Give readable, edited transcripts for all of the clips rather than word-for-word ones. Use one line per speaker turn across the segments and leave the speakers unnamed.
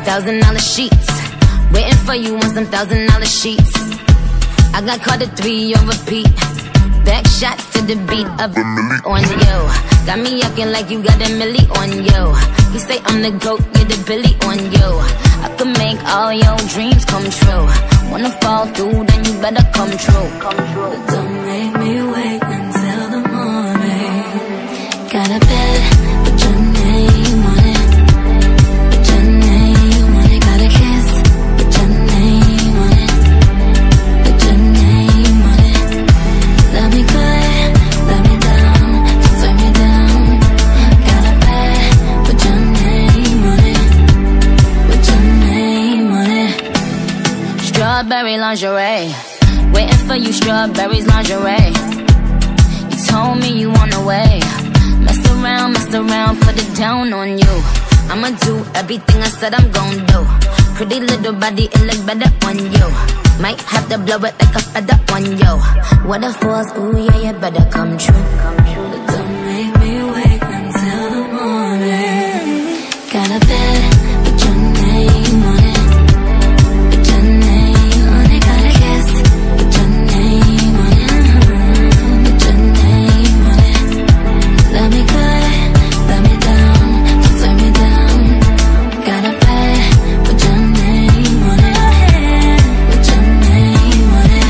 $1,000 sheets. Waiting for you on some $1,000 sheets. I got caught at 3 on repeat. Back shots to the beat of the milli on you. Got me acting like you got a milli on you. You say I'm the GOAT, you're the Billy on you. I could make all your dreams come true. Wanna fall through, then you better come true.
Don't make me wait until the morning. Got a bed, put your name on it. Put your name on it. Got a kiss, put your name on it. Put your name on it. Love me good, love me down, don't turn me down. Got a bed, put your name on it. Put your name on it.
Strawberry lingerie, waiting for you, strawberries lingerie. You told me you on the way. Messed around, put it down on you. I'ma do everything I said I'm gon' do. Pretty little body, it look better on you. Might have to blow it like a feather on you. What if was, ooh yeah, you better come true.
Don't make me wait until the morning. Got a bed, put your name on it. Put your name on it. Got a kiss, put your name on it. Put your name on it. Love me good, love me down, don't turn me down. Got a bed, put your name on it. Put your name on it.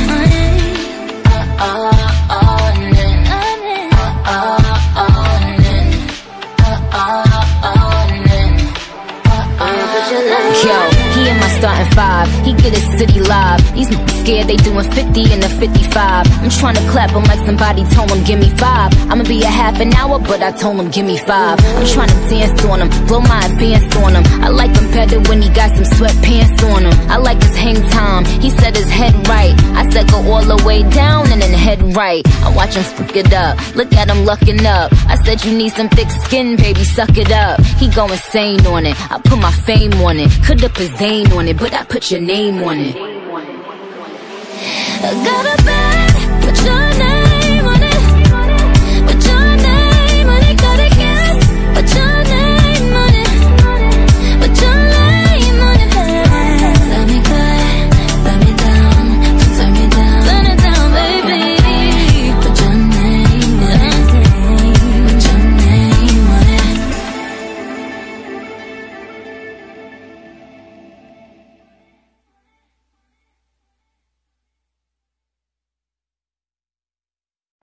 Yo, he in my starting 5. He get his city live. These niggas scared they doing 50 in the 55. I'm trying to clap him like somebody told him give me 5. I'ma be a half an hour, but I told him give me 5. I'm trying to dance on him, blow my advance on him. I like him better when he got some sweatpants on him. I like his hang time, he said his head right. I said go all the way down and then head right. I watch him fuck it up, look at him lucking up. I said you need some thick skin, baby, suck it up. He go insane on it, I put my fame on it. Coulda put Zayn on it, but I put your name on it.
I got a bed, put your name